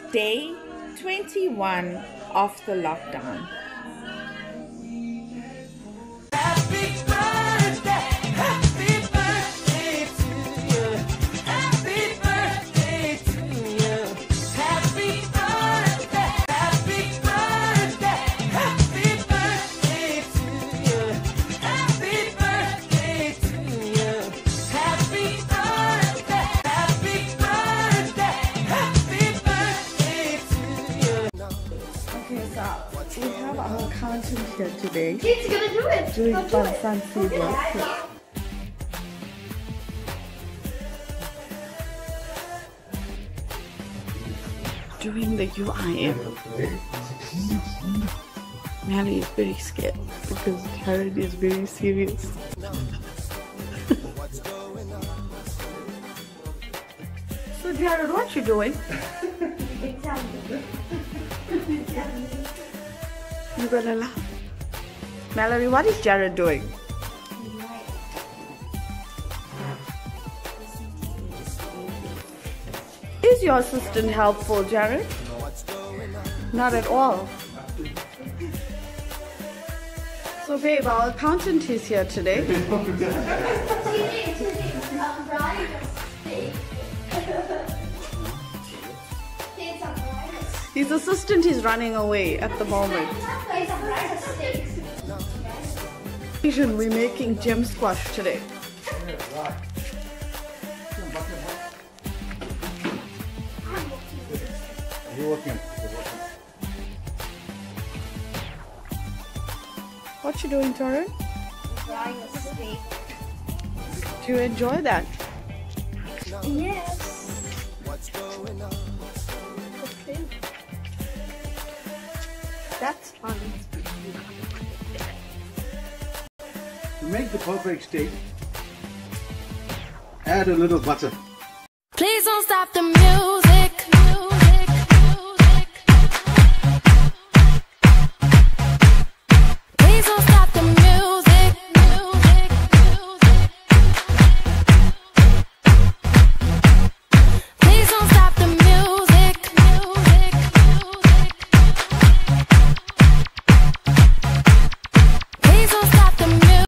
Day 21 of the lockdown. We have our accountant here today. She's gonna do it. Doing fun fancy work. Doing the UIM. Manny is very scared because Jared is very serious. So Jared, what you doing? You gonna laugh. Mallory, what is Jared doing? Is your assistant helpful, Jared? Not at all. So babe, our accountant is here today. His assistant is running away at the moment. We're making gem squash today. What you doing, Taryn? Frying a steak. Do you enjoy that? Yes. Okay. That's fun. To make the perfect steak, add a little butter. Please don't stop the music.